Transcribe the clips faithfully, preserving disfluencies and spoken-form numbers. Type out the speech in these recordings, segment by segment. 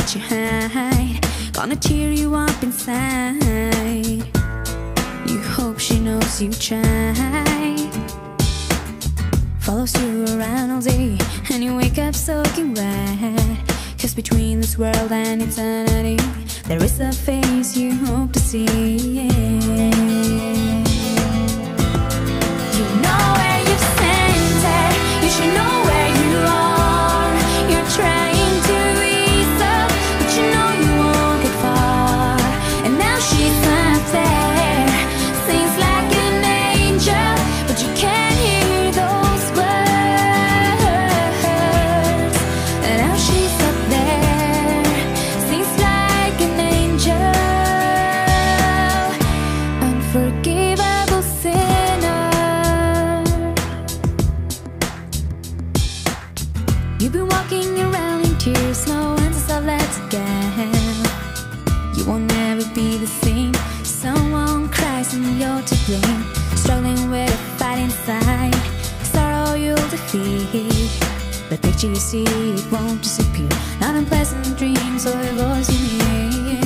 that you hide, gonna tear you up inside. You hope she knows you tried. Follows you around all day, and you wake up soaking wet. Cause between this world and eternity, there is a face you hope to see. You know where you've sent her, you should know where you are. You're trying to ease up, but you know you won't get far. And now she's up there, sings like an angel, but you can't hear those words. And now she's up there, sings like an angel. Unforgivable sinner. You've been walking around in tears, no answers are left again. You won't never be the same. Someone cries and you're to blame. Struggling with a fight inside, sorrow you'll defeat. The picture you see, it won't disappear. Not unpleasant dreams or a voice you hear.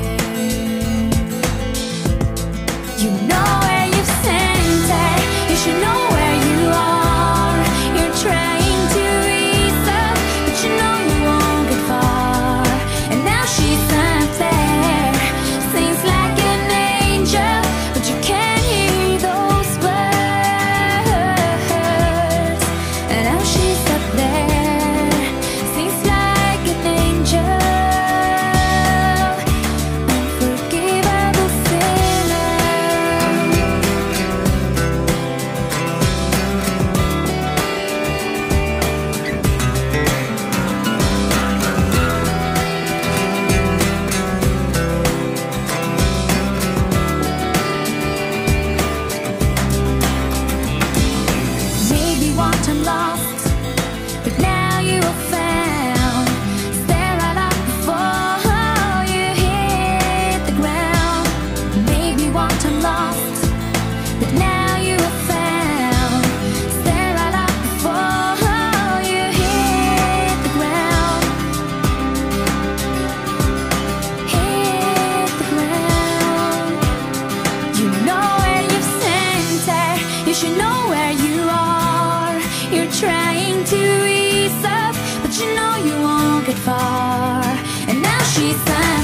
You know where you've sent her, you should know where you are. You're trying to ease up, but you know you won't get far. And now she's up there, sings like an angel, but you can't hear those words. And now she's up there, sings like an angel. Unforgivable sinner. Maybe one time lost, but now you are found. Stare right up before you hit the ground. Maybe one time lost, but now you are found. Stare right up before you hit the ground. Hit the ground. You know where you've sent her, you should know where you are. You're trying to ease up, but you know you won't get far. And now she's